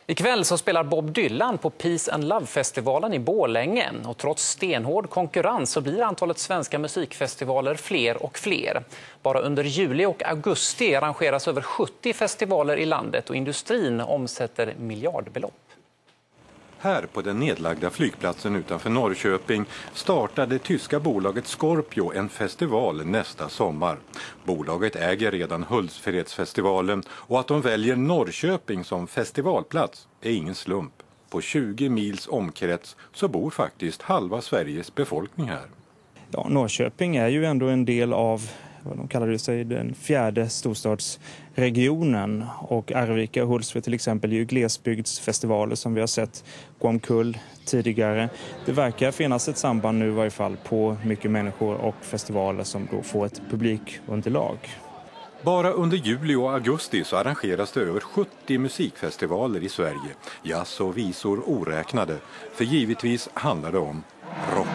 Ikväll så spelar Bob Dylan på Peace and Love-festivalen i Borlänge. Och trots stenhård konkurrens så blir antalet svenska musikfestivaler fler och fler. Bara under juli och augusti arrangeras över 70 festivaler i landet och industrin omsätter miljardbelopp. Här på den nedlagda flygplatsen utanför Norrköping startade det tyska bolaget Scorpio en festival nästa sommar. Bolaget äger redan Hultsfredsfestivalen och att de väljer Norrköping som festivalplats är ingen slump. På 20 mils omkrets så bor faktiskt halva Sveriges befolkning här. Ja, Norrköping är ju ändå en del av vad de kallar det sig, den fjärde storstadsregionen, och Arvika och Hultsfred till exempel är ju glesbygdsfestivaler som vi har sett gå omkull tidigare. Det verkar finnas ett samband nu i varje fall på mycket människor och festivaler som då får ett publikunderlag. Bara under juli och augusti så arrangeras det över 70 musikfestivaler i Sverige. Jazz och visor oräknade, för givetvis handlar det om rock.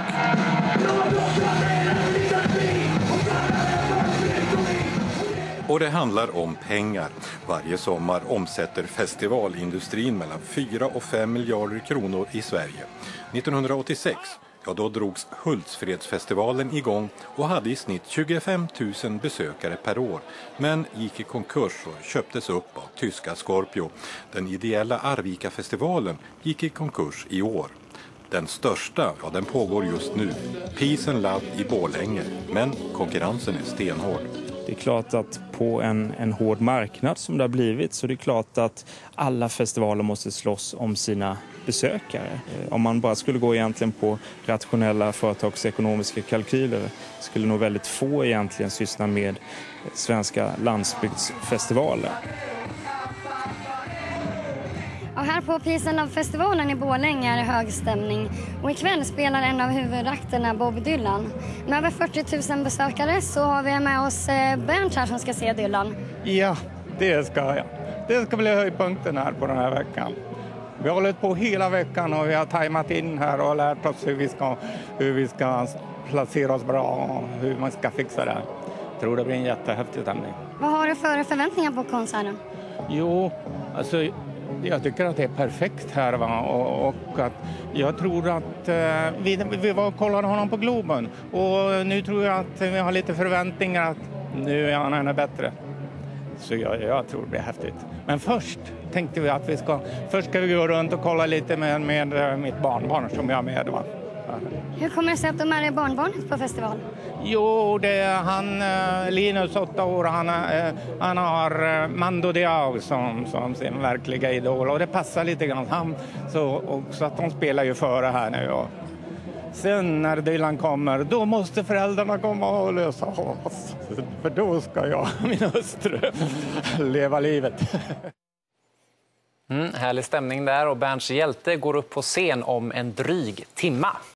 Och det handlar om pengar. Varje sommar omsätter festivalindustrin mellan 4 och 5 miljarder kronor i Sverige. 1986, då drogs Hultsfredsfestivalen igång och hade i snitt 25 000 besökare per år. Men gick i konkurs och köptes upp av tyska Scorpio. Den ideella Arvika-festivalen gick i konkurs i år. Den största, den pågår just nu. Peace and Love i Borlänge. Men konkurrensen är stenhård. Det är klart att på en hård marknad som det har blivit så det är klart att alla festivaler måste slåss om sina besökare. Om man bara skulle gå egentligen på rationella företagsekonomiska kalkyler skulle nog väldigt få egentligen syssla med svenska landsbygdsfestivaler. Och här på Peace and Love-festivalen i Borlänge är det hög stämning. Och ikväll spelar en av huvudakterna Bob Dylan. Med över 40 000 besökare så har vi med oss Bernt här som ska se Dylan. Ja, det ska jag. Det ska bli höjdpunkten här på den här veckan. Vi har hållit på hela veckan och vi har tajmat in här och lärt oss hur vi ska placera oss bra och hur man ska fixa det. Jag tror det blir en jättehäftig stämning. Vad har du för förväntningar på konserten? Jo, alltså jag tycker att det är perfekt här, va? Och att jag tror att vi var och kollade honom på Globen och nu tror jag att vi har lite förväntningar att nu är han ännu bättre. Så jag tror det blir häftigt. Men först tänkte vi att först ska vi gå runt och kolla lite med mitt barnbarn som jag har med, va? Hur kommer det sig att de är barnbarnet på festival? Jo, det är han, Linus, 8 år, han har Mando Diao som sin verkliga idol. Och det passar lite grann. Så att de spelar ju före här nu. Och sen när Dylan kommer, då måste föräldrarna komma och lösa oss. För då ska jag och min hustru leva livet. Härlig stämning där, och Bernts hjälte går upp på scen om en dryg timma.